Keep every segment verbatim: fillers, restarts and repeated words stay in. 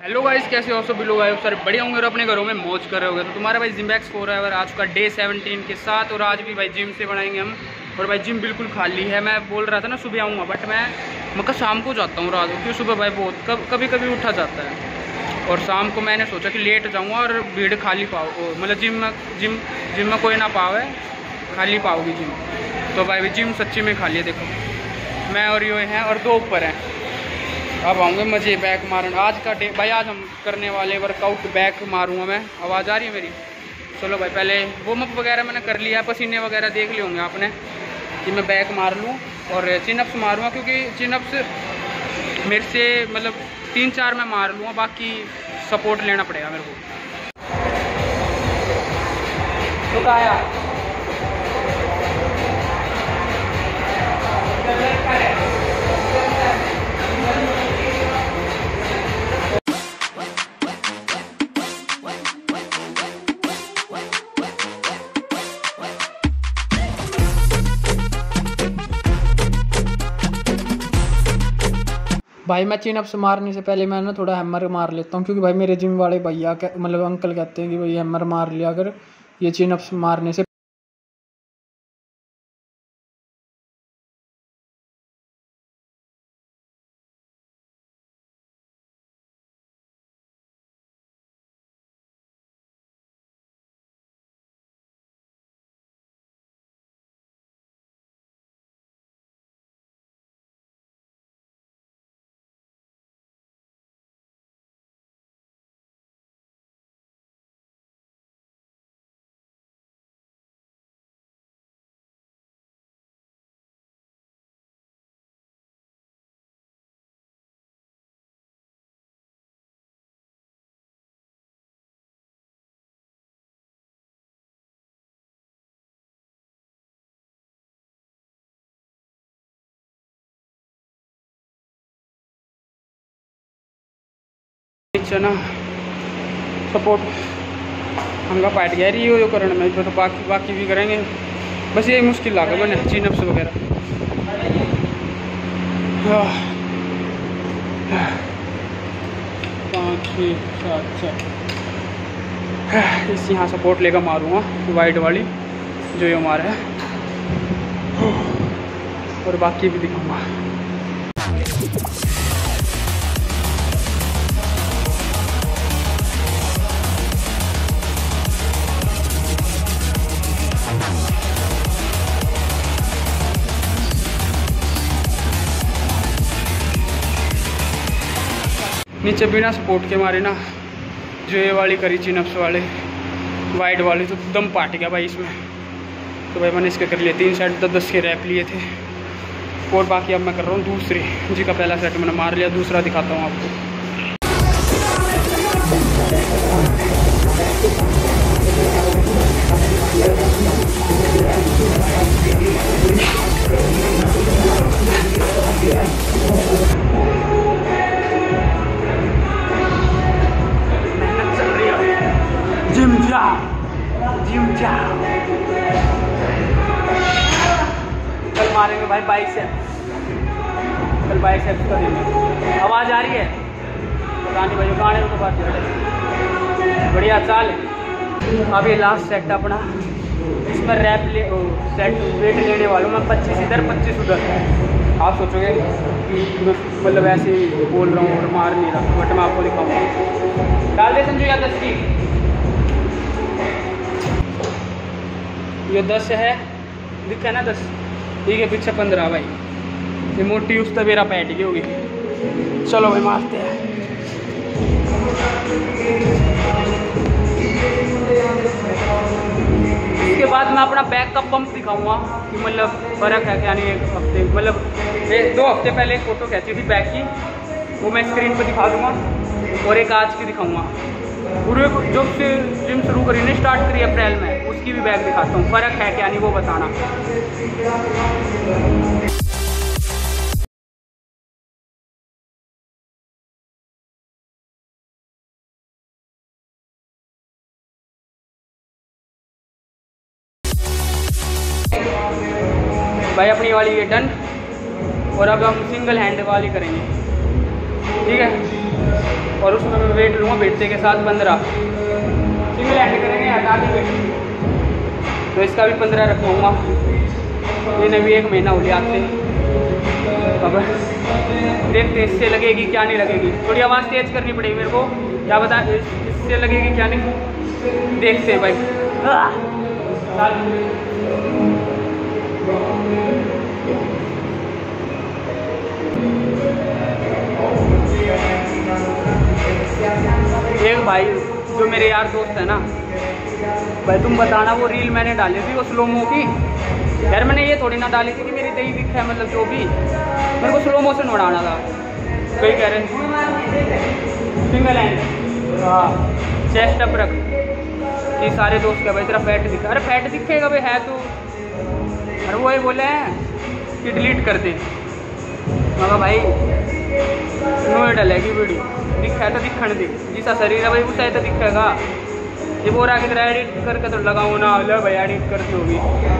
Hello guys, कैसे हो सभी लोग? आए सर बढ़िया होंगे और अपने घरों में मौज कर रहे होंगे। तो तुम्हारा भाई जिम्बैक्स फोर है और आज का डे सेवनटीन के साथ, और आज भी भाई जिम से बनाएंगे हम। और भाई जिम बिल्कुल खाली है। मैं बोल रहा था ना सुबह आऊँगा, बट मैं मैं शाम को जाता हूँ रात को, क्योंकि सुबह भाई बहुत कब कभी कभी उठा जाता है। और शाम को मैंने सोचा कि लेट जाऊँगा और भीड़ खाली पाओ, मतलब जिम में जिम जिम में कोई ना पावे, खाली पाओगी जिम। तो भाई जिम सच्ची में खाली है। देखो मैं और ये हैं और दो ऊपर हैं। अब आऊँगे मजे बैक मारन। आज का डे भाई, आज हम करने वाले वर्कआउट बैक मारूँगा मैं। आवाज़ आ रही है मेरी? चलो भाई, पहले वार्म अप वगैरह मैंने कर लिया, पसीने वगैरह देख लिए होंगे आपने कि मैं बैक मार लूँ और चिनअप्स मारूँगा, क्योंकि चिनअप्स मेरे से मतलब तीन चार मैं मार लूँगा, बाकी सपोर्ट लेना पड़ेगा मेरे को। तो आया भाई मैं चिनअप्स मारने से पहले मैं ना थोड़ा हैमर मार लेता हूँ, क्योंकि भाई मेरे जिम वाले भैया मतलब अंकल कहते हैं कि भाई हैमर मार लिया अगर ये चिनअप्स मारने से। ना सपोर्ट हमका पाट गया रही हो करण में, तो बाकी बाकी भी करेंगे। बस यही मुश्किल लगा मैंने चिनअप्स वगैरह। पाँच छः सात छः इस यहाँ सपोर्ट लेकर मारूँगा, वाइट वाली जो ये हमारा है, और बाकी भी दिखाऊँगा। नीचे बिना सपोर्ट के मारे ना जो ये वाली करी चिनअप्स वाले वाइट वाली, तो दम पाट गया भाई इसमें। तो भाई मैंने इसके कर लिए तीन सेट दस दस के रैप लिए थे, और बाकी अब मैं कर रहा हूँ दूसरी जी का पहला सेट मैंने मार लिया, दूसरा दिखाता हूँ आपको। जिम जाओ, जिम जाओ। कल मारेंगे भाई बाइसेप्स, कल बाइसेप्स करेंगे। आवाज़ आ रही है? गाने भाई गाने में तो बात है बढ़िया चाल है। अब ये लास्ट सेट अपना, इसमें रैप ले सेट वेट लेने वालों मैं पच्चीस इधर पच्चीस उधर। आप सोचोगे कि मैं मतलब ऐसे ही बोल रहा हूँ और मार नहीं रहा, बट मैं आपको दिखाऊंगा। डाल दे संजू या दस की, ये दस है दिखा ना, दस ठीक है, पीछे पंद्रह भाई। ये मोटी उस तवेरा पैट गई होगी। चलो भाई मारते हैं। इसके बाद मैं अपना बैक का पंप दिखाऊंगा कि मतलब फ़र्क है क्या नहीं। एक हफ्ते मतलब दो हफ्ते पहले एक फ़ोटो खींची थी बैक की, वो मैं स्क्रीन पर दिखा दूँगा, और एक आज की दिखाऊँगा। पूरे जो से जिम शुरू करी ने स्टार्ट करी अप्रैल में, उसकी भी बैग दिखाता हूँ। फ़र्क है क्या नहीं वो बताना। भाई अपनी वाली ये डन, और अब हम सिंगल हैंड वाली करेंगे, ठीक है। और उसमें मैं वेट लूँगा बैठते के साथ पंद्रह। सिंगल हैंड करेंगे हटा के वेट, तो इसका भी पंद्रह रखवाऊँगा। ये भी एक महीना हो गया आते। अब देखते इससे लगेगी क्या नहीं लगेगी। थोड़ी आवाज़ तेज करनी पड़ेगी मेरे को, क्या बता इससे लगेगी क्या नहीं, देखते हैं भाई। एक भाई जो मेरे यार दोस्त है ना भाई, तुम बताना वो रील मैंने डाली थी वो स्लोमो की, यार मैंने ये थोड़ी ना डाली थी कि मेरी दही दिख है, मतलब जो भी मेरे को स्लो मोशन उड़ाना था। कोई कह रहे सिंगल हैंड, हाँ चेस्ट अप रख कि सारे दोस्त क्या भाई तेरा फैट दिखा, अरे फैट दिखेगा भाई है तो, अरे वो ही बोले हैं कि डिलीट कर दे, मगर भाई नो डलेगी वीडियो, दिखा है तो दिखण दे, जिसा शरीर है भाई उसा तो दिखेगा। ये बोल रहा कि तेरा एडिट करके तो लगाऊँ ना, लो भाई एडिट करती होगी।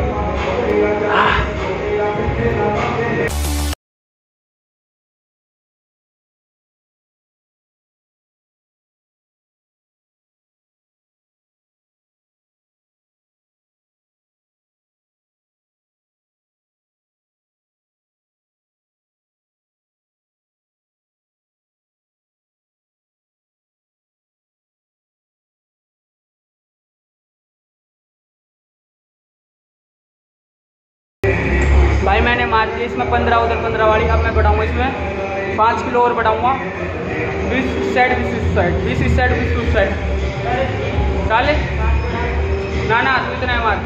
भाई मैंने मार दी इसमें पंद्रह, उधर पंद्रह वाली, अब मैं बढ़ाऊँगा इसमें पाँच किलो और बढ़ाऊँगा। बीस इस साइड बीस इस साइड, बीस इस साइड बीस उस साइड, चाले ना ना तू इतना है मार।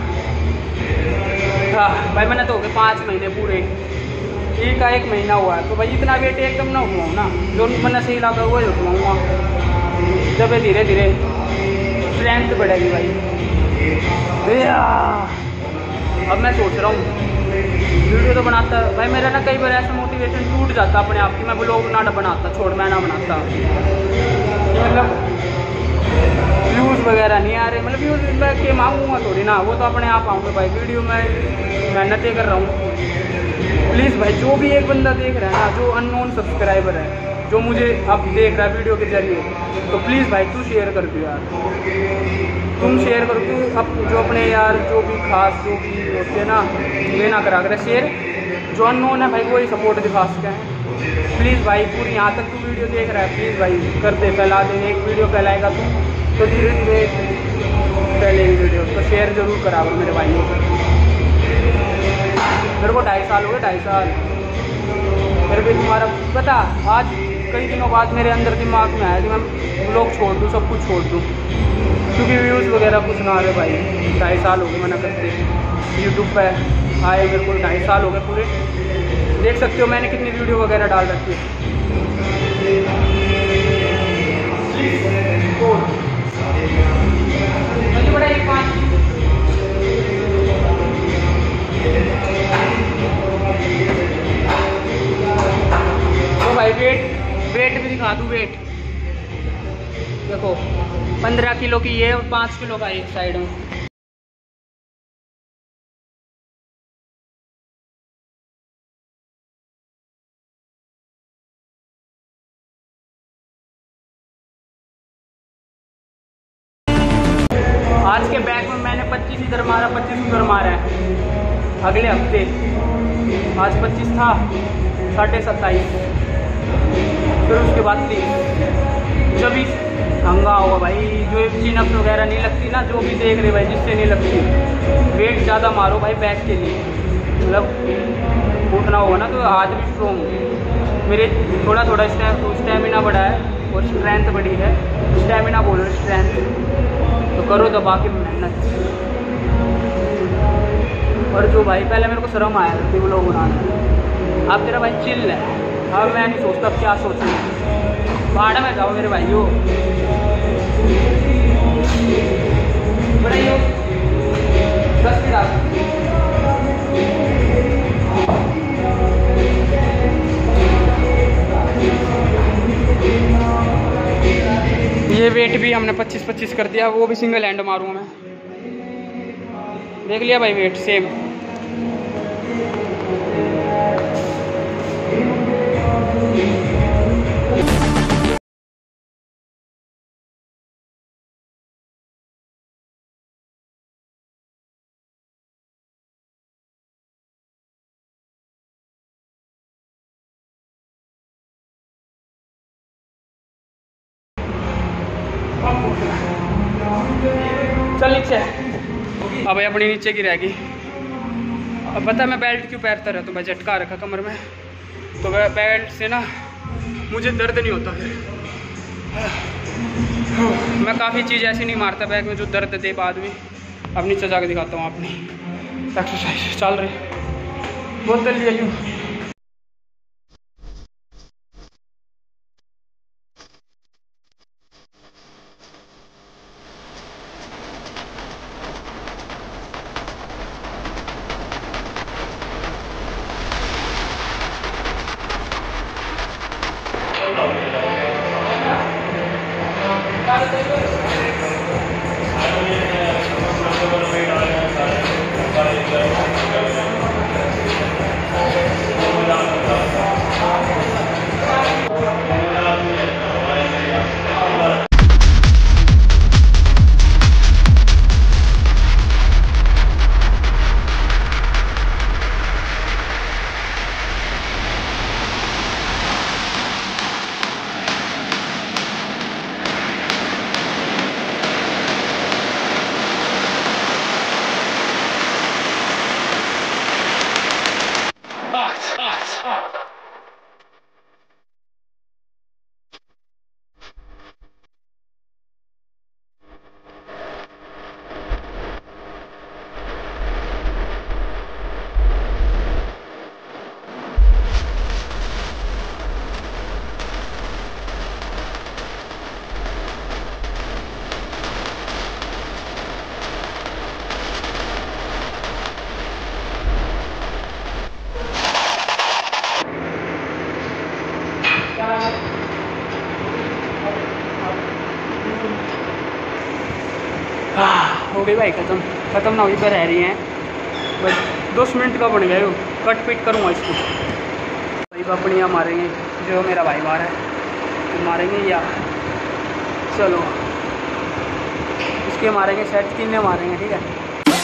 हाँ भाई मैंने तो हो गए पाँच महीने पूरे, एक का एक महीना हुआ है, तो भाई इतना वेट एकदम ना उठवाऊँ ना, जो मैंने सही लगा वही उठवाऊँगा, जब धीरे धीरे स्ट्रेंथ बढ़ेगी भाई। अब मैं सोच रहा हूँ वीडियो तो बनाता भाई, मेरा ना कई बार ऐसा मोटिवेशन टूट जाता अपने आप की, मैं ब्लॉग ना बनाता, छोड़ मैं ना बनाता, मतलब व्यूज़ वगैरह नहीं आ रहे, मतलब व्यूज़ मैं के मांगूंगा थोड़ी ना, वो तो अपने आप आऊँगे भाई। वीडियो में मेहनत कर रहा हूँ। प्लीज़ भाई जो भी एक बंदा देख रहा है ना, जो अननोन सब्सक्राइबर है, जो मुझे अब देख रहा है वीडियो के जरिए, तो प्लीज़ भाई तू शेयर कर दो यार, तुम शेयर कर दो अब, जो अपने यार जो भी खास जो भी होते हैं ना वे ना करा कर शेयर, जो अननोन है भाई वही सपोर्ट दिखा सके हैं। प्लीज़ भाई पूरी यहाँ तक तू वीडियो देख रहा है, प्लीज़ भाई कर दे, फैला दे, एक वीडियो फैलाएगा तू तो धीरे धीरे फैलेगी वीडियो, तो शेयर जरूर करा मेरे भाइयों को। मेरे को ढाई साल हो गए, ढाई साल मेरे भी तुम्हारा पता, आज कई दिनों बाद मेरे अंदर दिमाग में आया कि मैं ब्लॉग छोड़ दूँ, सब कुछ छोड़ दूँ, क्योंकि व्यूज़ वगैरह कुछ ना आ रहे भाई। ढाई साल हो गए मैंने करते यूट्यूब पे आए, मेरे को ढाई साल हो गए पूरे, देख सकते हो मैंने कितनी वीडियो वगैरह डाल रखी है। बड़ा एक पाँच तो भाई वेट वेट भी दिखा दूँ, वेट देखो पंद्रह किलो की ये और पाँच किलो का एक साइड में। आज के बैग में मैंने पच्चीस इधर मारा, पच्चीस उधर मारा है अगले हफ्ते, आज पच्चीस था, साढ़े सत्ताईस, फिर उसके बाद तीस, चौबीस हंगा होगा भाई। जो चिनअप्स वगैरह नहीं लगती ना, जो भी देख रहे भाई जिससे नहीं लगती, वेट ज़्यादा मारो भाई बैक के लिए, मतलब उठना होगा ना तो आज भी स्ट्रॉन्ग, मेरे थोड़ा थोड़ा स्टैमिना बढ़ा है और स्ट्रेंथ बढ़ी है, स्टैमिना बोल रहे स्ट्रेंथ, तो करो दबा के मेहनत। और जो भाई पहले मेरे को शर्म आया था व्लॉग बनाना, अब तेरा भाई चिल है, अब मैं नहीं सोचता अब क्या सोचूं, पहाड़ में जाओ मेरे भाइयों, बढ़ाइयो दस की रात। ये वेट भी हमने पच्चीस पच्चीस कर दिया, वो भी सिंगल हैंड मारूंगा मैं, देख लिया भाई वेट सेम। चल नीचे। अब भाई अपनी नीचे की रहेगी। अब पता है मैं बेल्ट क्यों पहनता रहता हूँ भाई, झटका रखा कमर में, तो वह बेल्ट से ना मुझे दर्द नहीं होता फिर। मैं काफ़ी चीज़ ऐसी नहीं मारता बैग में जो दर्द दे बाद में। अब नीचे जाके दिखाता हूँ अपनी एक्सरसाइज चल रही, बहुत जल्दी आई हूँ। हो गई भाई ख़त्म ख़त्म ना हुई पर रह रही हैं बस दस मिनट का बन गए हो। कट पिट करूँगा इसको भाई। अपनियाँ मारेंगे जो मेरा भाई मारा है तो मारेंगे या चलो इसके मारेंगे सेट किन्ने मारेंगे ठीक है।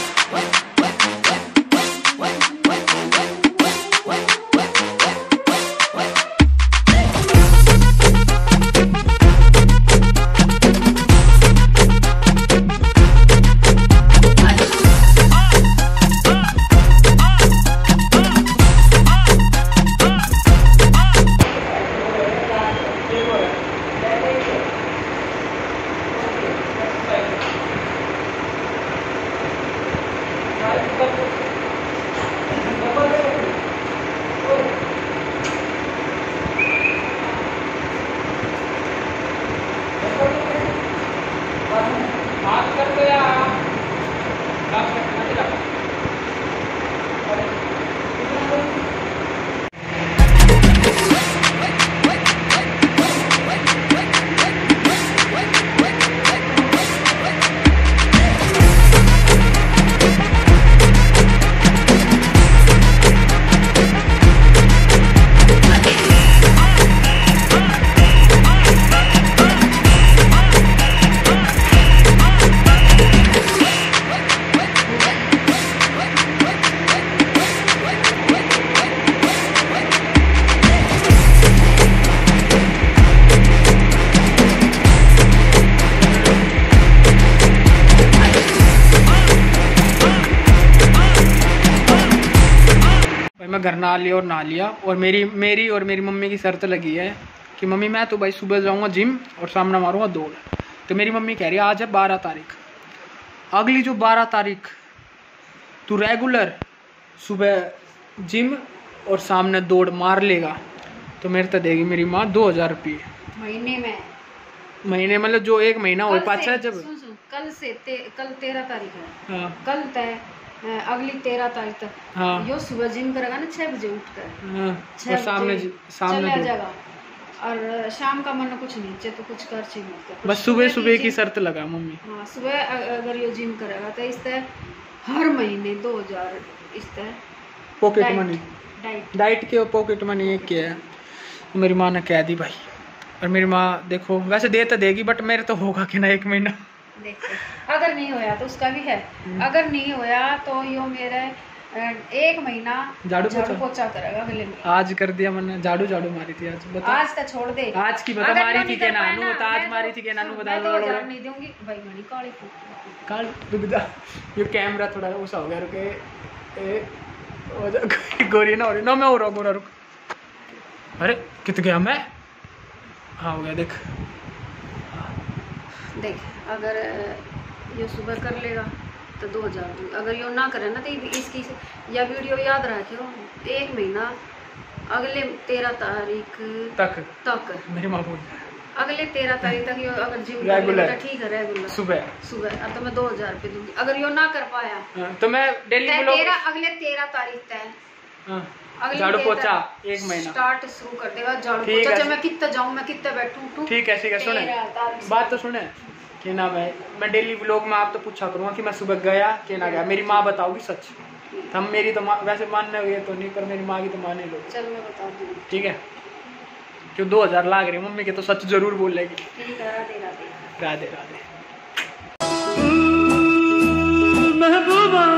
मैं घर ना लिया और ना लिया और मेरी मेरी और मेरी मम्मी की शर्त लगी है कि मम्मी मैं तो भाई सुबह जाऊंगा जिम और सामने मारूंगा दौड़। तो मेरी मम्मी कह रही है आज है बारह तारीख, अगली जो बारह तारीख तू रेगुलर सुबह जिम और सामने दौड़ मार लेगा तो मेरे तो देगी मेरी माँ दो हज़ार रुपये महीने में। महीने मतलब जो एक महीना हो पाचा जब सुन सुन कल से ते, कल तेरह तारीख है। हाँ कल तय अगली तेरह तारीख तक। हाँ यो सुबह जिम करेगा ना छह बजे उठकर। हाँ और सामने सामने चला जाएगा और शाम का मन कुछ नीचे तो कुछ कर छी मत बस सुबह सुबह की शर्त लगा मम्मी। हाँ सुबह अगर यो जिम करेगा तो इस तरह हर महीने दो हजार इस तरह पॉकेट मनी डाइट डाइट के पॉकेट मनी एक के है। मेरी माँ ने कह दी भाई और मेरी माँ देखो वैसे दे तो देगी बट मेरे तो होगा कि ना एक महीना। देखो अगर नहीं होया तो उसका भी है, अगर नहीं होया तो यो मेरे एक महीना झाड़ू झाड़ू पोछा करेगा अगले में। आज कर दिया मैंने, झाड़ू झाड़ू मारी थी आज। बता आज तो छोड़ दे, आज की बता मारी थी के नानू बता, आज मारी थी के नानू बता। मैं तो नहीं दूंगी भाई, मणि काली काल रुक जा, ये कैमरा थोड़ा उसा हो गया, रुके ए हो जा गोरी ना हो रही ना, मैं हो रहा गोरा, रुक। अरे कित गया मैं, हाँ हो गया देख देख। अगर ये सुबह कर लेगा तो दो हजार दूंगी, अगर ये ना करे ना तो इसकी या वीडियो याद रखियो, एक महीना अगले तेरह तारीख तक तक मेरी माँ बोल अगले तेरह तारीख तक यो अगर जिम रेगुलर ठीक है रेगुलर सुबह सुबह अब तो मैं दो हजार रुपये दूंगी। अगर यो ना कर पाया तो मैं डेली तेरह अगले तेरह तारीख तक झाड़ू पोछा एक महीना स्टार्ट शुरू कर देगा झाड़ू पोछा। चाहे मैं कितना जाऊँ, मैं कितना बैठूँ, ठीक है ठीक है। सुने बात तो सुने कि ना, मैं मैं डेली व्लॉग में आप तो पूछा करूँगा कि मैं सुबह गया कि ना गया, मेरी माँ बताओगी सच। हम मेरी तो माँ वैसे मानने हुए तो नहीं, पर मेरी माँ की तो माने लो। चल मैं बता दूँगी, ठीक है। क्यों दो हजार लाग रही मम्मी के, तो सच जरूर बोल लेगी। ठीक है, राधे राधे राधे राधे। महबूबा